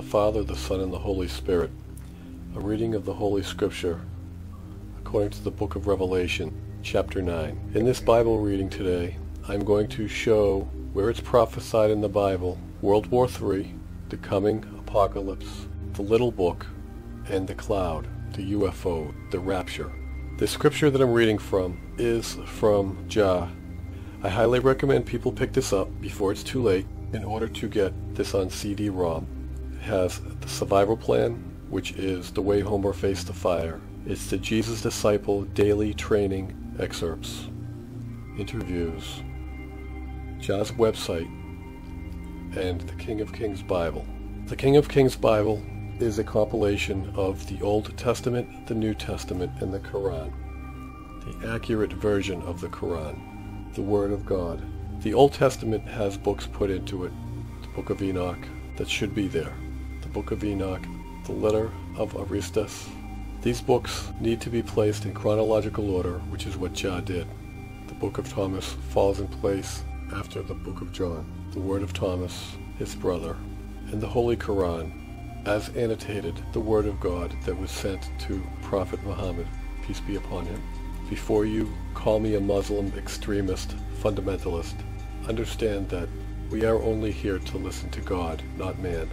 the Father, the Son, and the Holy Spirit. A reading of the Holy Scripture according to the book of Revelation, chapter 9. In this Bible reading today, I'm going to show where it's prophesied in the Bible, World War III, the coming apocalypse, the little book, and the cloud, the UFO, the Rapture. The scripture that I'm reading from is from JAH. I highly recommend people pick this up before it's too late in order to get this on CD-ROM. It has the survival plan, which is The Way Home or Face the Fire. It's the Jesus Disciple Daily Training excerpts, interviews, JAH's website, and the King of Kings Bible. The King of Kings Bible is a compilation of the Old Testament, the New Testament, and the Quran. The accurate version of the Quran, the Word of God. The Old Testament has books put into it. The Book of Enoch, that should be there. The Book of Enoch, the Letter of Aristus. These books need to be placed in chronological order, which is what JAH did. The Book of Thomas falls in place after the Book of John. The Word of Thomas, his brother, and the Holy Quran, as annotated, the Word of God that was sent to Prophet Muhammad, peace be upon him. Before you call me a Muslim extremist, fundamentalist, understand that we are only here to listen to God, not man.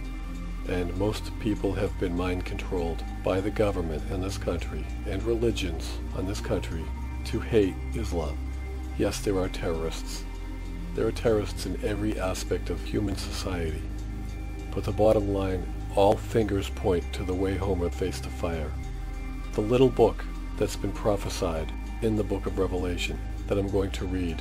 And most people have been mind-controlled by the government in this country and religions on this country to hate Islam. Yes, there are terrorists. There are terrorists in every aspect of human society. But the bottom line, all fingers point to the way home or face the fire. The little book that's been prophesied in the book of Revelation that I'm going to read.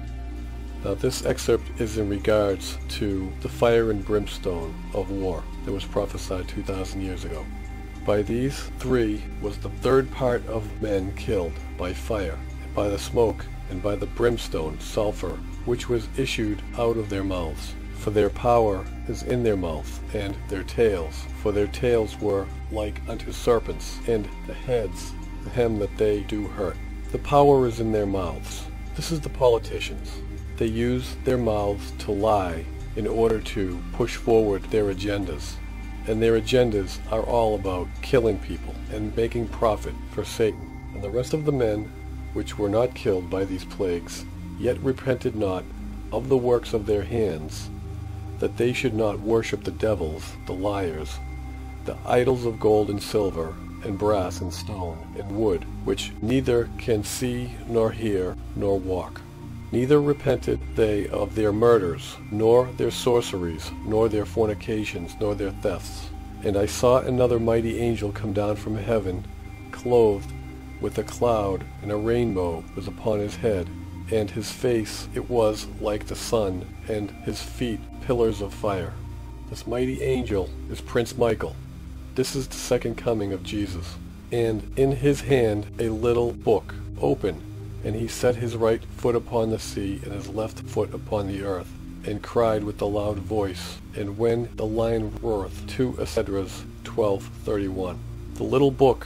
Now this excerpt is in regards to the fire and brimstone of war that was prophesied 2,000 years ago. By these three was the third part of men killed by fire, and by the smoke, and by the brimstone, sulfur, which was issued out of their mouths. For their power is in their mouth, and their tails. For their tails were like unto serpents, and the heads, them that they do hurt. The power is in their mouths. This is the politicians. They use their mouths to lie in order to push forward their agendas. And their agendas are all about killing people and making profit for Satan. And the rest of the men which were not killed by these plagues, yet repented not of the works of their hands, that they should not worship the devils, the liars, the idols of gold and silver, and brass and stone and wood, which neither can see nor hear nor walk. Neither repented they of their murders, nor their sorceries, nor their fornications, nor their thefts. And I saw another mighty angel come down from heaven, clothed with a cloud, and a rainbow was upon his head, and his face it was like the sun, and his feet pillars of fire. This mighty angel is Prince Michael. This is the second coming of Jesus. And in his hand a little book, open, and he set his right foot upon the sea, and his left foot upon the earth, and cried with a loud voice. And when the lion roareth, 2 Esdras 12:31. The little book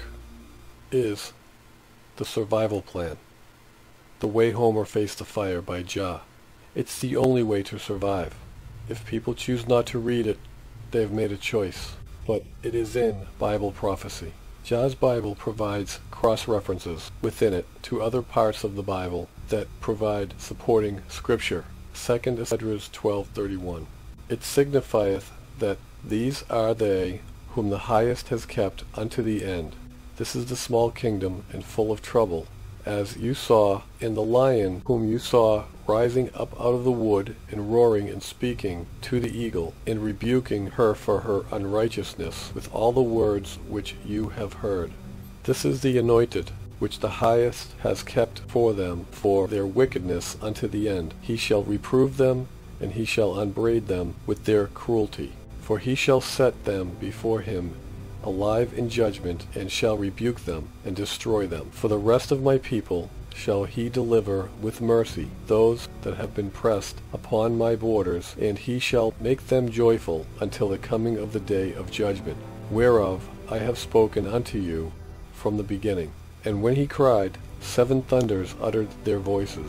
is the survival plan. The Way Home or Face the Fire by JAH. It's the only way to survive. If people choose not to read it, they've made a choice. But it is in Bible prophecy. JAH's Bible provides cross-references within it to other parts of the Bible that provide supporting scripture. 2 Esdras 12:31. It signifieth that these are they whom the highest has kept unto the end. This is the small kingdom and full of trouble, as you saw in the lion whom you saw rising up out of the wood, and roaring and speaking to the eagle, and rebuking her for her unrighteousness with all the words which you have heard. This is the anointed, which the highest has kept for them for their wickedness unto the end. He shall reprove them, and he shall upbraid them with their cruelty. For he shall set them before him alive in judgment, and shall rebuke them, and destroy them. For the rest of my people shall he deliver with mercy those that have been pressed upon my borders, and he shall make them joyful until the coming of the day of judgment, whereof I have spoken unto you from the beginning. And when he cried, 7 thunders uttered their voices,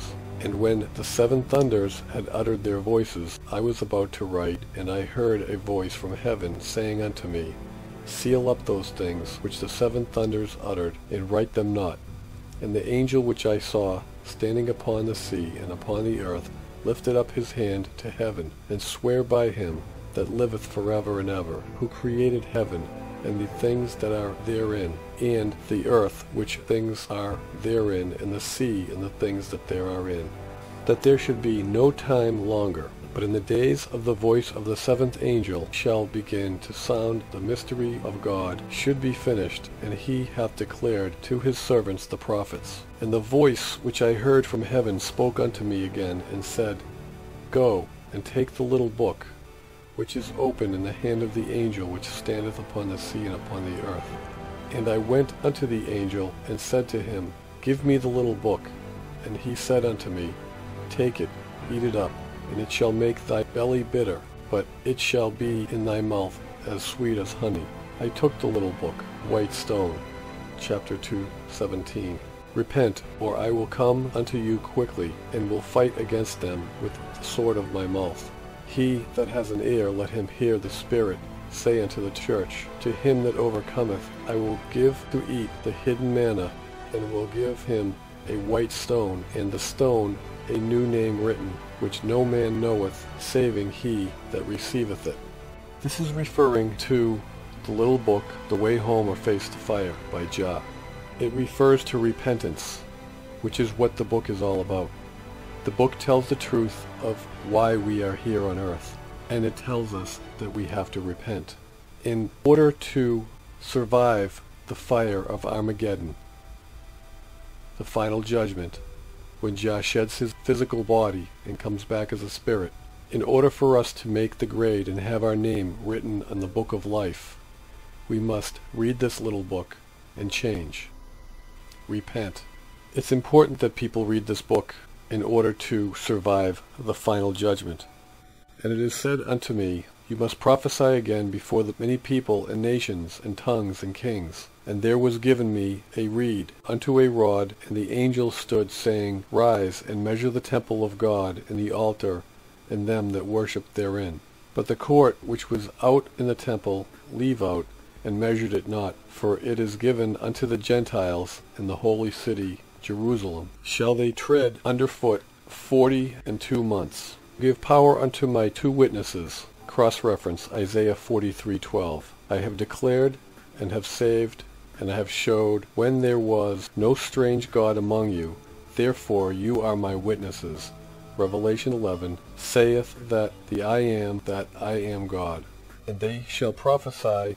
And when the 7 thunders had uttered their voices, I was about to write, and I heard a voice from heaven saying unto me, Seal up those things which the 7 thunders uttered, and write them not. And the angel which I saw, standing upon the sea and upon the earth, lifted up his hand to heaven, and sware by him that liveth forever and ever, who created heaven, and the things that are therein, and the earth which things are therein, and the sea and the things that there are in, that there should be no time longer. But in the days of the voice of the 7th angel shall begin to sound, the mystery of God should be finished, and he hath declared to his servants the prophets. And the voice which I heard from heaven spoke unto me again, and said, Go, and take the little book, which is open in the hand of the angel which standeth upon the sea and upon the earth. And I went unto the angel, and said to him, Give me the little book. And he said unto me, Take it, eat it up, and it shall make thy belly bitter, but it shall be in thy mouth as sweet as honey. I took the little book, white stone, chapter 2:17. Repent, or I will come unto you quickly, and will fight against them with the sword of my mouth. He that has an ear, let him hear the Spirit say unto the church, To him that overcometh I will give to eat the hidden manna, and will give him a white stone, and the stone a new name written, which no man knoweth, saving he that receiveth it. This is referring to the little book, The Way Home or Face the Fire by JAH. It refers to repentance, which is what the book is all about. The book tells the truth of why we are here on earth, and it tells us that we have to repent in order to survive the fire of Armageddon, the final judgment, when JAH sheds his physical body and comes back as a spirit. In order for us to make the grade and have our name written on the book of life, we must read this little book and change. Repent. It's important that people read this book in order to survive the final judgment. And it is said unto me, You must prophesy again before the many people and nations and tongues and kings. And there was given me a reed unto a rod, and the angel stood, saying, Rise, and measure the temple of God, and the altar, and them that worship therein. But the court which was out in the temple leave out, and measured it not, for it is given unto the Gentiles in the holy city Jerusalem. Shall they tread under foot 42 months. Give power unto my 2 witnesses. Cross-reference Isaiah 43:12. I have declared and have saved, and I have showed when there was no strange God among you. Therefore you are my witnesses. Revelation 11 saith that I am God. And they shall prophesy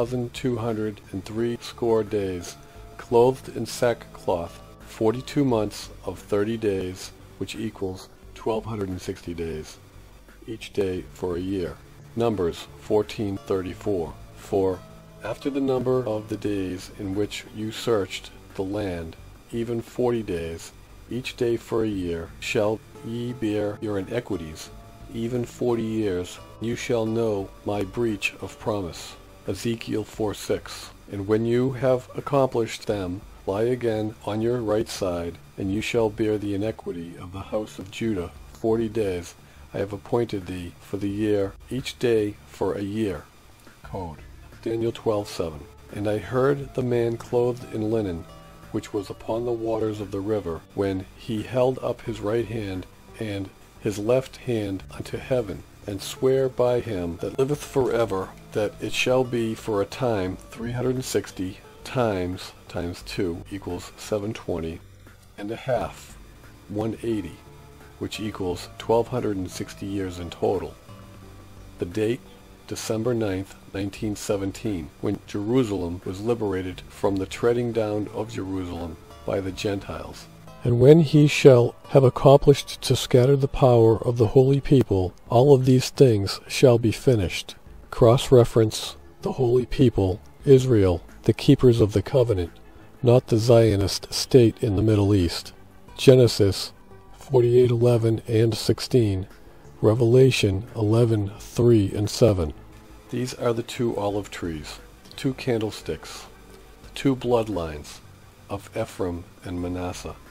1,203 days, clothed in sackcloth, 42 months of 30 days, which equals 1,260 days, each day for a year. Numbers 14:34. For after the number of the days in which you searched the land, even 40 days, each day for a year, shall ye bear your iniquities, even 40 years, you shall know my breach of promise. Ezekiel 4:6. And when you have accomplished them, lie again on your right side, and you shall bear the iniquity of the house of Judah 40 days. I have appointed thee for the year, each day for a year. Code. Daniel 12:7. And I heard the man clothed in linen, which was upon the waters of the river, when he held up his right hand and his left hand unto heaven, and swear by him that liveth forever, that it shall be for a time 360 times 2 equals 720 and a half, 180, which equals 1,260 years in total. The date, December 9th, 1917, when Jerusalem was liberated from the treading down of Jerusalem by the Gentiles. And when he shall have accomplished to scatter the power of the holy people, all of these things shall be finished. Cross-reference the holy people, Israel, the keepers of the covenant, not the Zionist state in the Middle East. Genesis 48:11 and 16, Revelation 11:3 and 7. These are the 2 olive trees, the 2 candlesticks, the 2 bloodlines of Ephraim and Manasseh.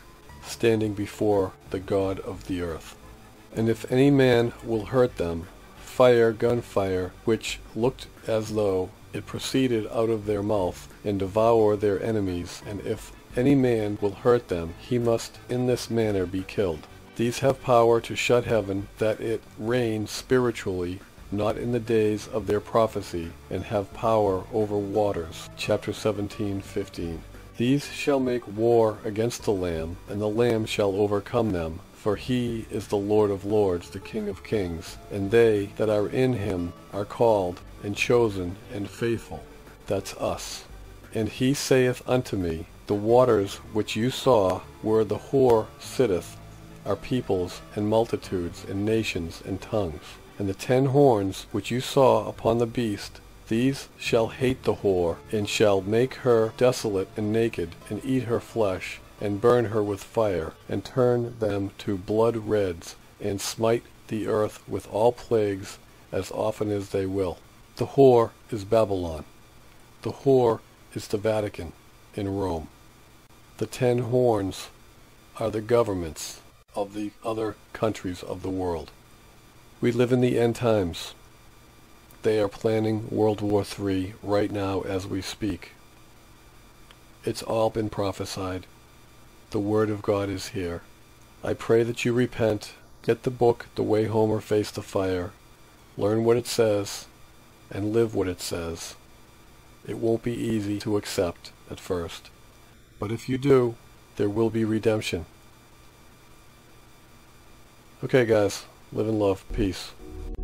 standing before the God of the earth. And if any man will hurt them, fire gunfire, which looked as though it proceeded out of their mouth, and devour their enemies. And if any man will hurt them, he must in this manner be killed. These have power to shut heaven, that it rain spiritually, not in the days of their prophecy, and have power over waters. Chapter 17:15. These shall make war against the Lamb, and the Lamb shall overcome them. For he is the Lord of lords, the King of kings, and they that are in him are called, and chosen, and faithful. That's us. And he saith unto me, the waters which you saw, where the whore sitteth, are peoples, and multitudes, and nations, and tongues. And the 10 horns which you saw upon the beast, these shall hate the whore, and shall make her desolate and naked, and eat her flesh, and burn her with fire, and turn them to blood reds, and smite the earth with all plagues as often as they will. The whore is Babylon. The whore is the Vatican in Rome. The 10 horns are the governments of the other countries of the world. We live in the end times. They are planning World War III right now as we speak. It's all been prophesied. The Word of God is here. I pray that you repent, get the book, The Way Home or Face the Fire, learn what it says, and live what it says. It won't be easy to accept at first, but if you do, there will be redemption. Okay guys, live in love. Peace.